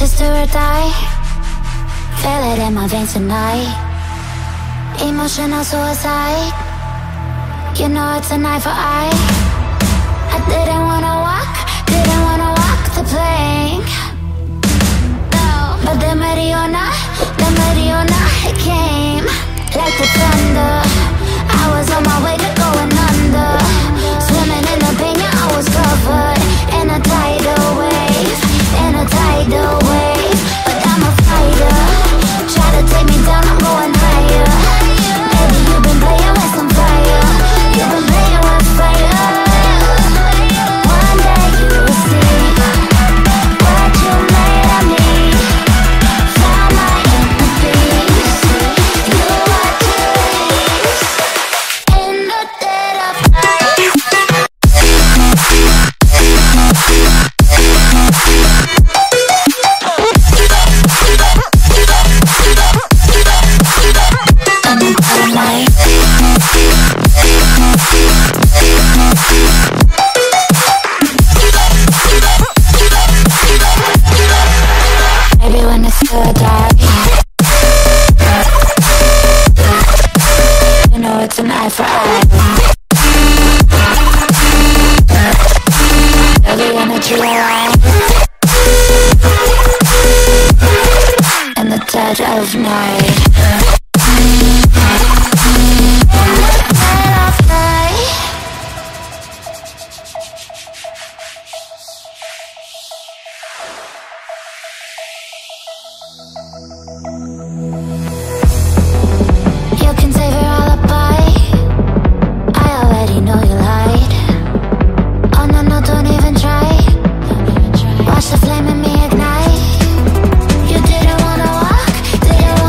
is do or die. Feel it in my veins tonight. Emotional suicide. You know it's an eye for eye. I didn't wanna walk the plank. No, but the Mariona, it came like the thunder. I was on my way to going under. Swimming in the pain, yeah, I was covered in a tidal wave, but I'm a fighter. Try to take me down, I'm going higher. Baby, you've been playing with some fire. You've been playing with fire. One day you will see what you made of me. Found my inner peace. You are peace in the dead of night. Maybe when it's still dark, you know it's an eye for eye. Maybe when it's real in the dead of night. You can save your alibi. I already know you lied. Oh no, no, don't even try. Watch the flame in me ignite. You didn't wanna walk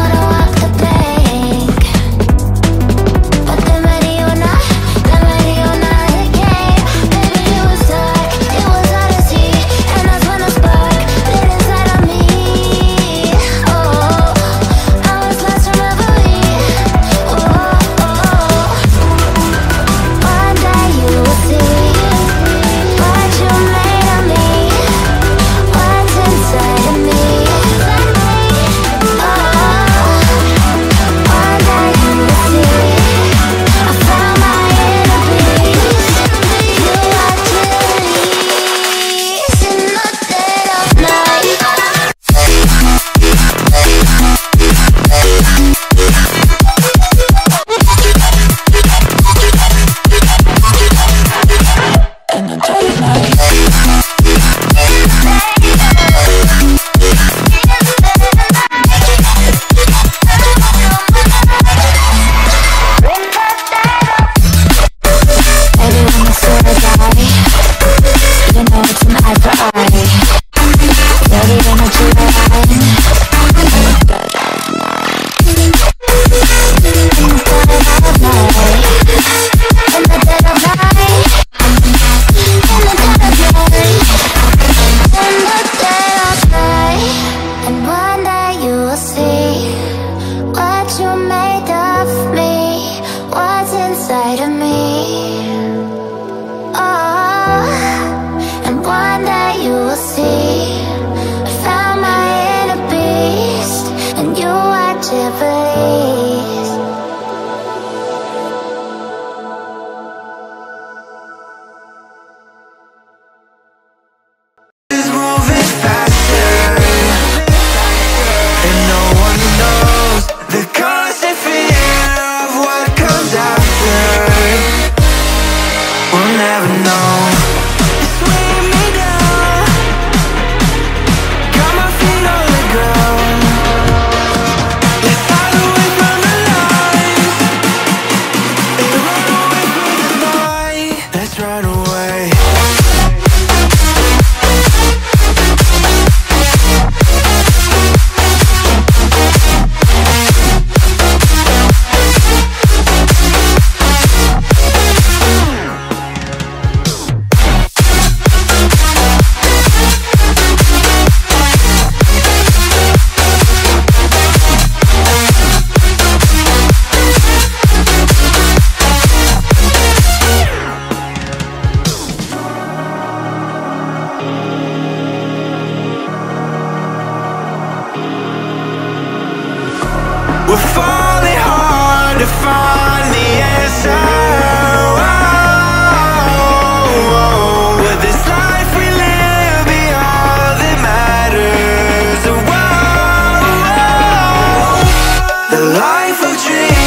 trying to find the answer. But this life we live be all that matters. The life of dreams.